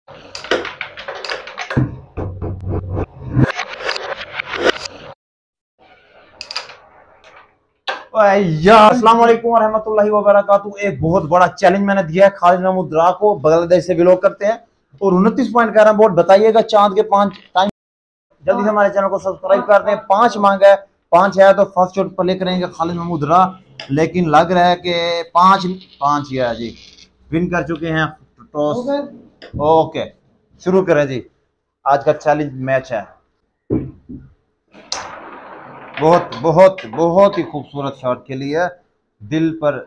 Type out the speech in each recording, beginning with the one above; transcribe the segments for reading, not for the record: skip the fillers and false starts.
यार अस्सलाम वालेकुम रहमतुल्लाहि व बरकातहू। एक बहुत बड़ा चैलेंज मैंने दिया है खालिद महमूद रा को, बांग्लादेश से बिलोंग करते हैं और 29 पॉइंट का रन बोर्ड बताइएगा। चांद के 5 टाइम। जल्दी से हमारे चैनल को सब्सक्राइब कर दें। 5 मांगा है, 5 है तो फर्स्ट शॉट प्ले करेंगे खालिद महमूद रा, लेकिन लग रहा है कि 5 ही है जी। विन कर चुके हैं टॉस। ओके शुरू करें जी। आज का चैलेंज मैच है। बहुत बहुत बहुत ही खूबसूरत शॉट खेली है, दिल पर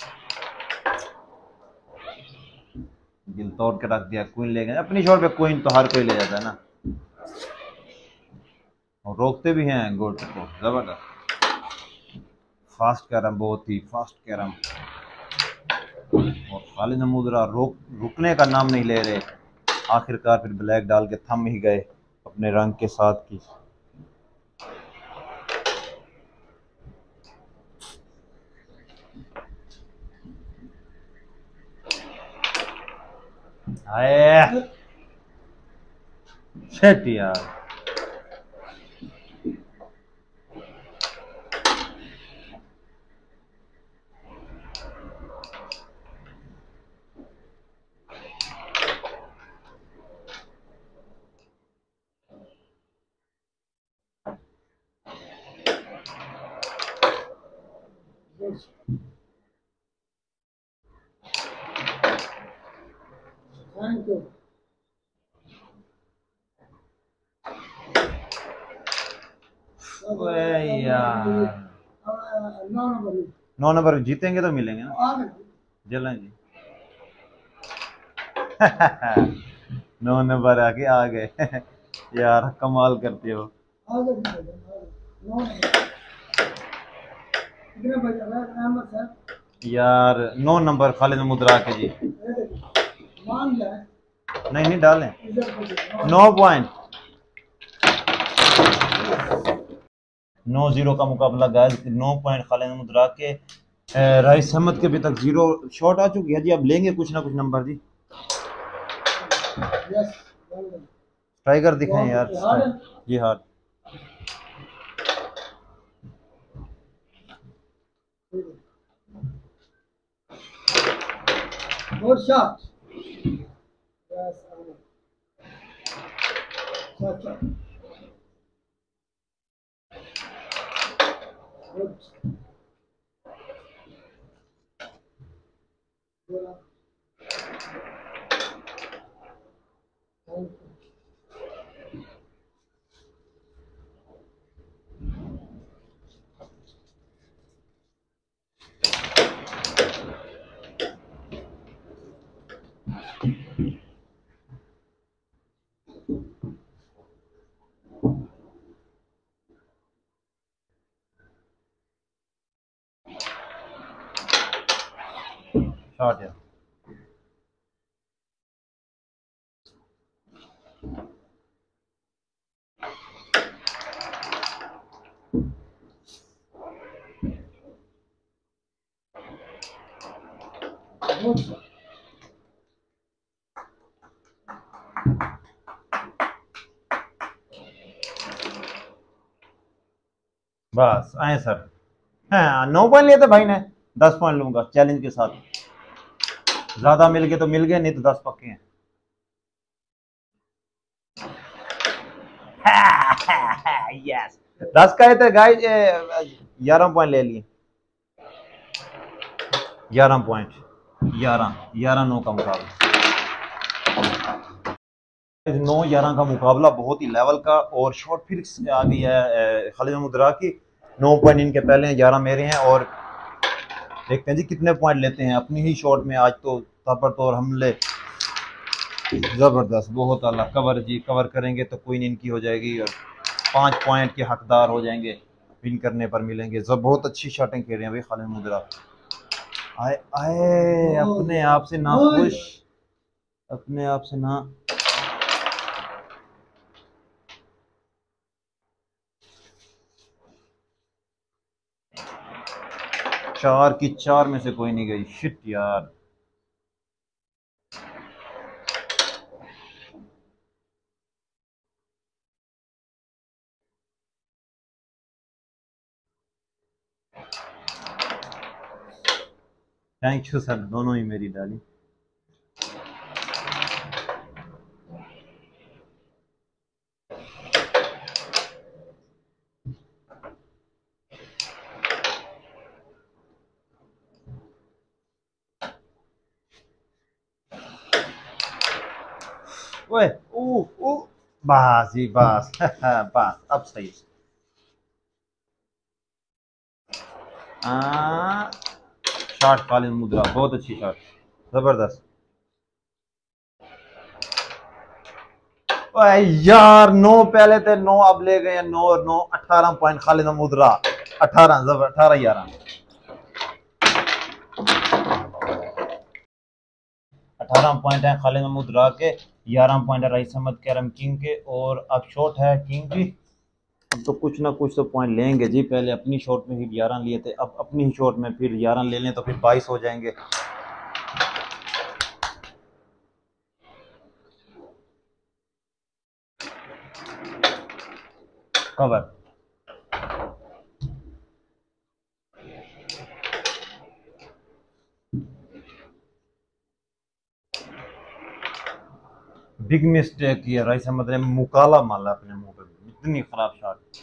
दिल तोड़ के रख दिया। क्वीन ले गए अपनी शॉट पे, क्वीन तो हर कोई ले जाता है ना, और रोकते भी हैं गोट को। जबरदस्त फास्ट कैरम, बहुत ही फास्ट कैरम। और खालिद महमूद रुकने का नाम नहीं ले रहे। आखिरकार फिर ब्लैक डाल के थम ही गए अपने रंग के साथ की। आए शिट यार। यार 9 नंबर जीतेंगे तो मिलेंगे ना जलन जी। 9 नंबर आके आ गए। यार कमाल करते हो यार। 9 नंबर खालिद महमूद रा के जी। नहीं नहीं डालें। 9 पॉइंट 9-0 का मुकाबला गाइस। 9 पॉइंट खालिद महमूद रा के। राइस अहमद के अभी तक 0 शॉट आ चुकी है जी। अब लेंगे कुछ ना कुछ नंबर जी। स्ट्राइकर दिखाएं यार जी। हाँ Good shot. Yes, shot. Good. Shot है। बस आए सर। हाँ 9 पॉइंट लिए थे भाई ने। 10 पॉइंट लूंगा चैलेंज के साथ। ज्यादा मिल गए तो मिल गए, नहीं तो 10 पक्के हैं। यस 10 का थे गाइस। 11 पॉइंट ले लिए। 11 पॉइंट 11-9 का मुकाबला। 9-11 का मुकाबला बहुत ही लेवल का। और शॉर्ट फिर आ गई है खालिद महमूद रा की। 9 पॉइंट इनके पहले हैं, 11 मेरे हैं। और देखते हैं जी कितने पॉइंट लेते हैं अपनी ही शॉट में। आज तो ताबड़तोड़ हमले, जबरदस्त बहुत आला। कवर जी, कवर करेंगे तो क्वीन इनकी हो जाएगी और 5 पॉइंट के हकदार हो जाएंगे। विन करने पर मिलेंगे। जब बहुत अच्छी शॉटिंग खेल रहे हैं भाई खालिद महमूद रा। आए आए अपने आप से ना खुश, अपने आप से ना। चार की 4 में से कोई नहीं गई। शिट यार। थैंक यू सर, दोनों ही मेरी डाली। ओए ओ ओ, बस जी बस बस अब सही। शॉट खालिद मुद्रा, बहुत अच्छी शॉट, जबरदस्त। ओए यार 9 पहले थे, 9 अब ले गए 9 और 9, 18 पॉइंट खालिद मुद्रा। 18 जबर, 18 11, 18 पॉइंट है खालिद महमूद रा के, 11 पॉइंट है रईस अहमद करम किंग के, और अब शॉट है किंग की। अब तो कुछ ना कुछ तो पॉइंट लेंगे जी, पहले अपनी शॉट में फिर 11 लिए थे, अब अपनी ही शॉट में फिर 11 ले लें तो फिर 22 हो जाएंगे। कवर बिग मिस्टेक किया रईस अहमद ने, मुकाला माला अपने मुंह पे, इतनी खराब शॉट।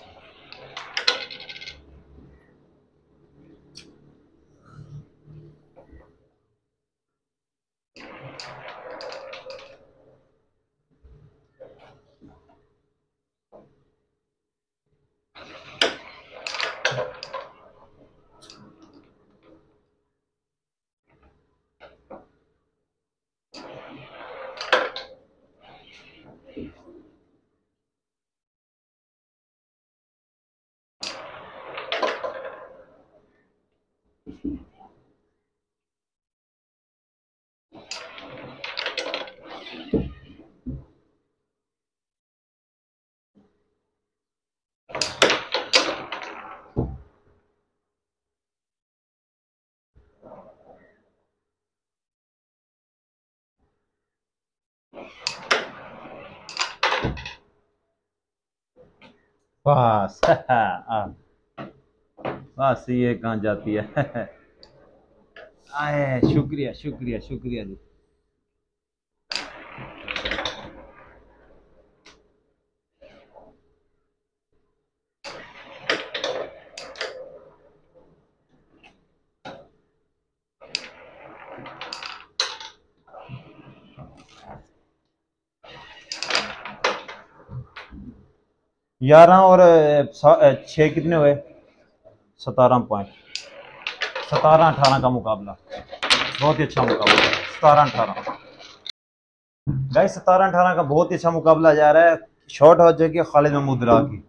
बस बस ये कहाँ जाती है आए, शुक्रिया शुक्रिया शुक्रिया जी। ग्यारह और 6 कितने हुए? 17 पॉइंट। 17-18 का मुकाबला, बहुत ही अच्छा मुकाबला। 17-18 गाइस, 17-18 का बहुत ही अच्छा मुकाबला जा रहा है। शॉट हो जाएगी खालिद महमूद रा की,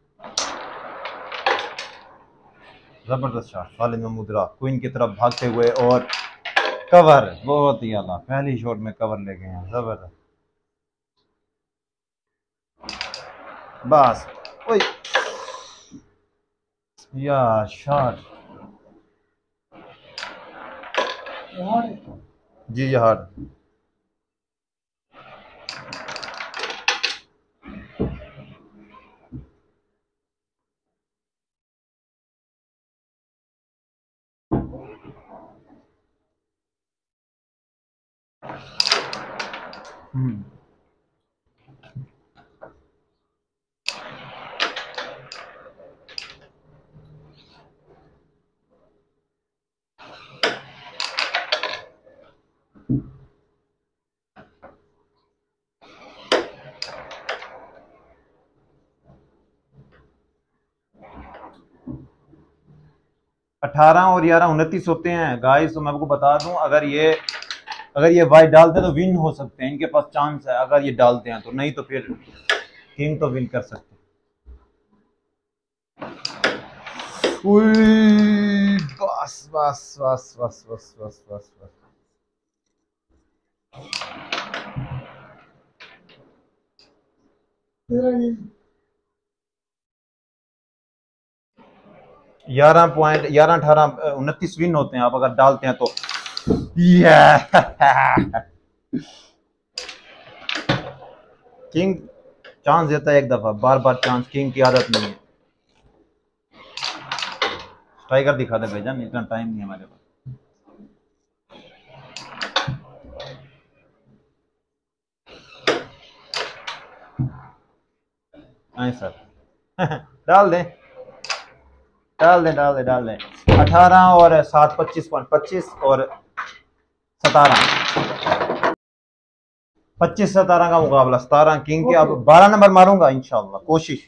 जबरदस्त शॉट खालिद महमूद रा क्वीन की तरफ भागते हुए, और कवर बहुत ही आला, पहली शॉट में कवर ले गए हैं, जबरदस्त। बस ओए यार शॉट जी यार। हम्म 18 और 11 29 होते हैं गाइस। तो मैं आपको बता दूं, अगर ये वाइट डालते हैं तो विन हो सकते हैं, इनके पास चांस है अगर ये डालते हैं तो, नहीं तो फिर किंग तो विन कर सकते हैं। बस बस बस बस बस बस बस बस 11 पॉइंट, 11 18 29 विन होते हैं आप अगर डालते हैं तो। किंग चांस देता है एक दफा, बार बार चांस किंग की आदत नहीं है। टाइगर दिखा दे भाईजान, इतना टाइम नहीं है हमारे पास। नहीं सर। डाल दें, डाल दें, डाल दें, डाल दें। 18 और 7 25 पॉइंट, 25 और 17, 25-17 का मुकाबला, 17 किंग के। अब 12 नंबर मारूंगा इंशाल्लाह, कोशिश।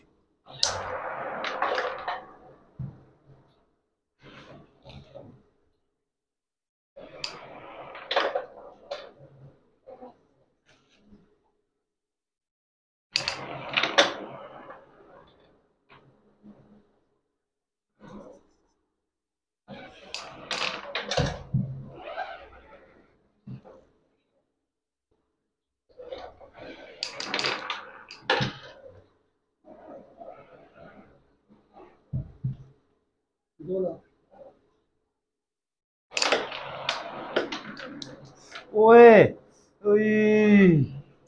ओए ओए,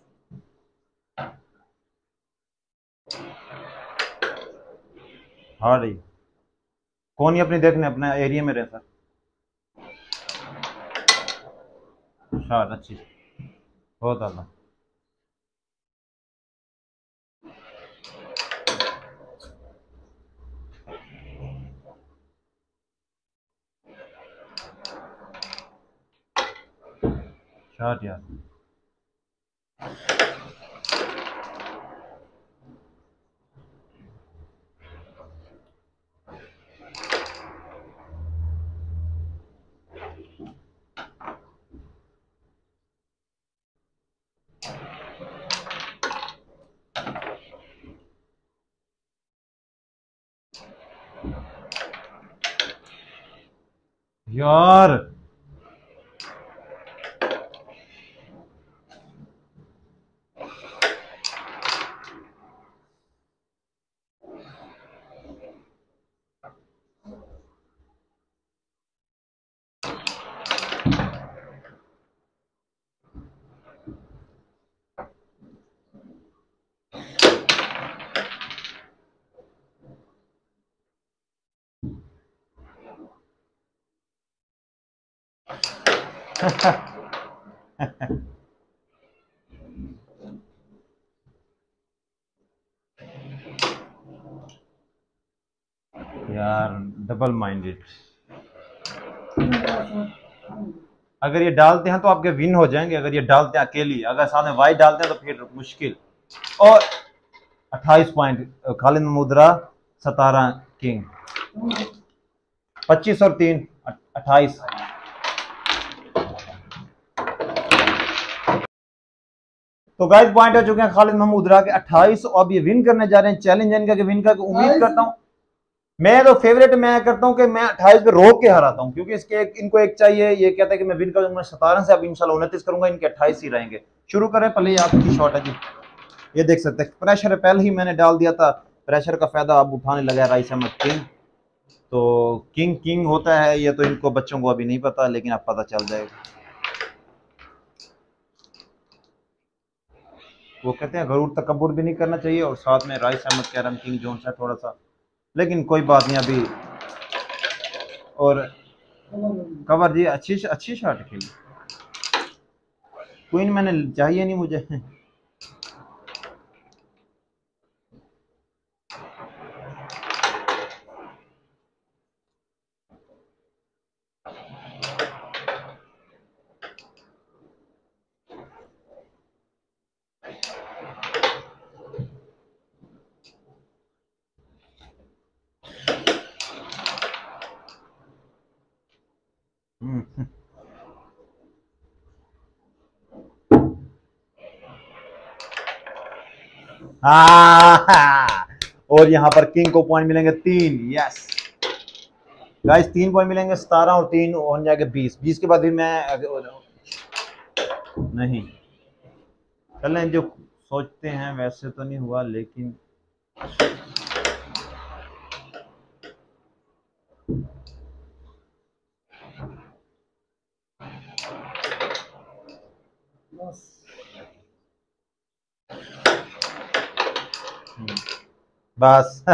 हाँ रही कौन ही अपनी देखने, अपने एरिया में रहता। शायद अच्छी, बहुत आला। शायद यार, यार यार डबल माइंडेड। अगर ये डालते हैं तो आपके विन हो जाएंगे, अगर ये डालते हैं अकेली, अगर साथ में वाइट डालते हैं तो फिर मुश्किल। और 28 पॉइंट खालिद महमूद राह, 17 किंग। 25 और 3 28। तो गाइस पॉइंट हो चुके हैं खालिद महमूद राह के 28। अब ये विन करने जा रहे हैं, चैलेंज इनका कि विन का उम्मीद करता हूं। मैं तो फेवरेट मैं करता हूं कि मैं 28 पे रोक के हराता हूं, क्योंकि इसके इनको एक चाहिए। ये कहता है कि मैं विन करूंगा 17 से, अब इंशाल्लाह 29 करूंगा, इनके 28 ही रहेंगे। शुरू करें, पहले आपकी शॉट है जी। ये देख सकते हैं प्रेशर है, पहले ही मैंने डाल दिया था। प्रेशर का फायदा अब उठाने लगा राइस अहमद किंग। तो किंग किंग होता है ये तो इनको बच्चों को अभी नहीं पता, लेकिन अब पता चल जाएगा। वो कहते हैं गरूर तकब्बुर भी नहीं करना चाहिए, और साथ में राइस अहमद कैरम किंग जोन्स है थोड़ा सा, लेकिन कोई बात नहीं अभी। और कवर जी, अच्छी शॉट खेली। क्वीन मैंने चाहिए नहीं मुझे। और यहाँ पर किंग को पॉइंट मिलेंगे 3। यस गाइस, 3 पॉइंट मिलेंगे। 17 और 3 हो जाएंगे 20। 20 के बाद भी मैं नहीं, चलें जो सोचते हैं वैसे तो नहीं हुआ, लेकिन बस।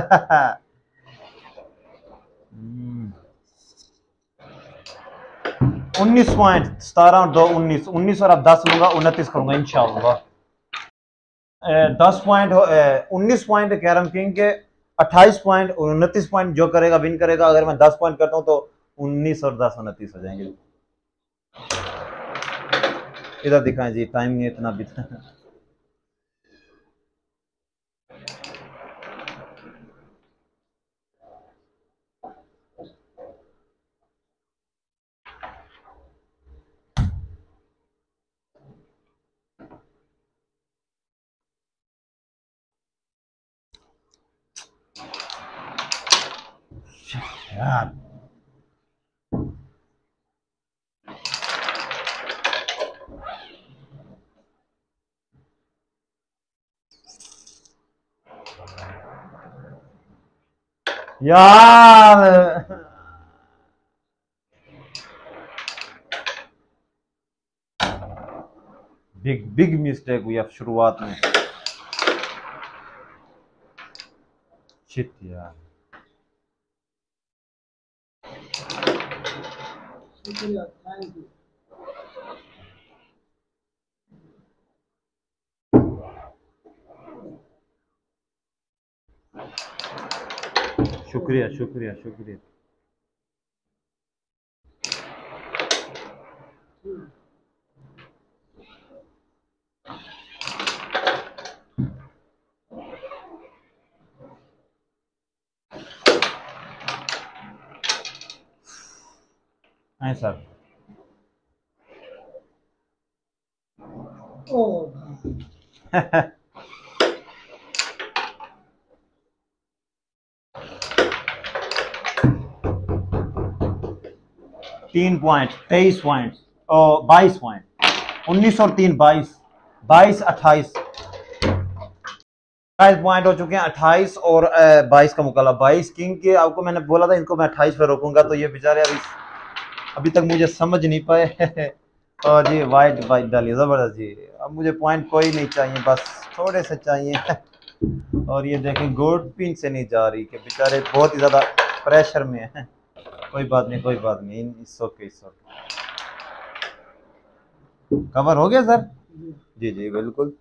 19 पॉइंट, 17 और 2 19, 19 और अब 10 लूंगा, 29 करूंगा इंशाल्लाह। 10 पॉइंट 19 पॉइंट कैरम किंग के, 28 पॉइंट और 29 पॉइंट जो करेगा विन करेगा। अगर मैं 10 पॉइंट करता हूँ तो 19 और 10 29 हो जाएंगे। इधर दिखाएं जी, टाइम नहीं इतना भी। यार यार बिग बिग मिस्टेक हुई अब शुरुआत में। शिट यार। शुक्रिया शुक्रिया शुक्रिया। हाँ सर। तीन पॉइंट 23 पॉइंट और 22 पॉइंट, 19 और 3 22, 22 28 पॉइंट हो चुके हैं। 28 और 22 का मुकाबला। 22 किंग के, आपको मैंने बोला था इनको मैं 28 पे रोकूंगा, तो ये बेचारे अभी तक मुझे समझ नहीं पाए। और जी वाइट वाइट डाली जबरदस्त जी। अब मुझे पॉइंट कोई नहीं चाहिए, बस थोड़े से चाहिए। और ये देखें गोल्ड पिन से नहीं जा रही, कि बेचारे बहुत ही ज्यादा प्रेशर में है। कोई बात नहीं कोई बात नहीं, it's okay it's okay. Cover हो गया सर? जी जी बिल्कुल।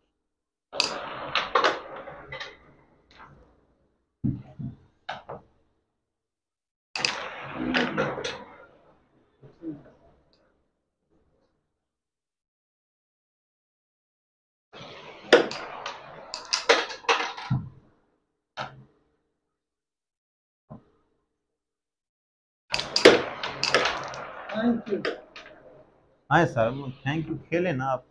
हाँ सर, थैंक यू। खेले ना आप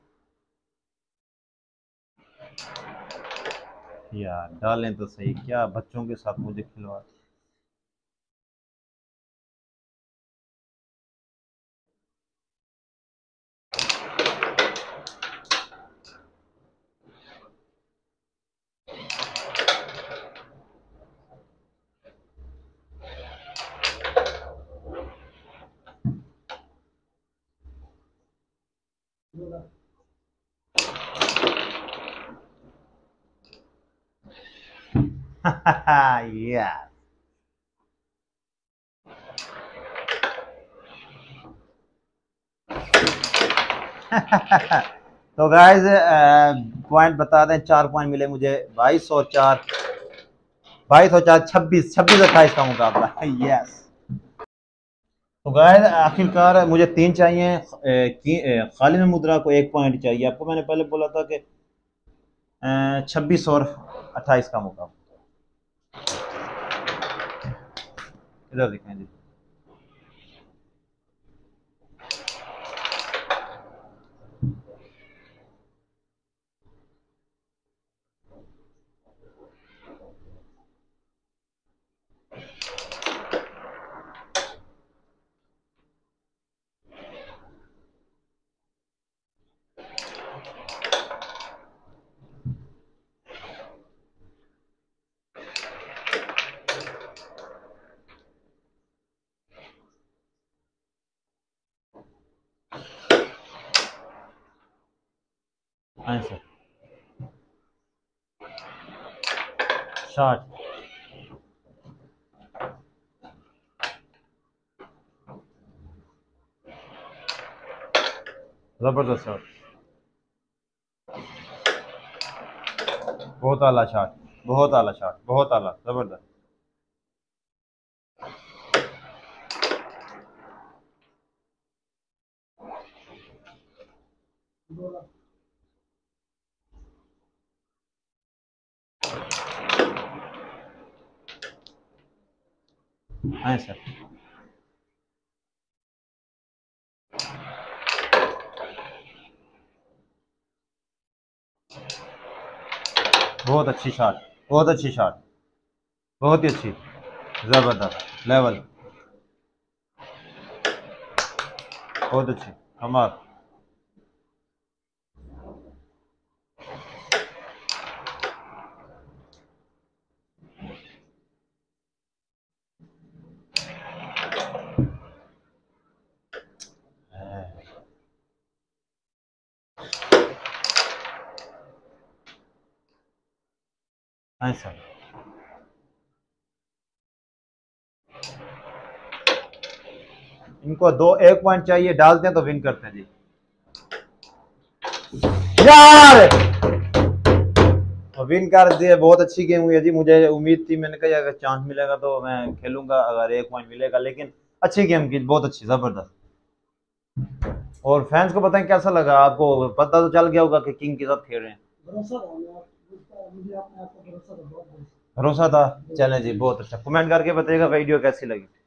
यार, डालें तो सही, क्या बच्चों के साथ मुझे खिलवा। यार तो गाइस पॉइंट बता दें, 4 पॉइंट मिले मुझे। 22 और 4 26 26 28 का मुकाबला। यस। तो गाइस आखिरकार मुझे 3 चाहिए। खालिद मुद्रा को 1 पॉइंट चाहिए। आपको मैंने पहले बोला था कि 26 और 28 का मुकाबला। इधर दिखाएं जी। Answer shot. जबरदस्त शॉट। बहुत आला शॉट, बहुत आला शॉट, बहुत आला, जबरदस्त। हाँ सर। बहुत अच्छी शॉट, बहुत अच्छी शॉट, बहुत ही अच्छी, जबरदस्त लेवल, बहुत अच्छी, कमाल। हाँ सर। इनको दो एक पॉइंट चाहिए, डालते हैं तो विन करते हैं जी। यार विन कर दिए, बहुत अच्छी गेम हुई है जी। मुझे उम्मीद थी, मैंने कहा अगर चांस मिलेगा तो मैं खेलूंगा, अगर एक पॉइंट मिलेगा, लेकिन अच्छी गेम की, बहुत अच्छी, जबरदस्त। और फैंस को बताएं कैसा लगा आपको, पता तो चल गया होगा कि किंग के साथ खेल रहे हैं। भरोसा था, चलें जी, बहुत अच्छा। कमेंट करके बताइएगा वीडियो कैसी लगी।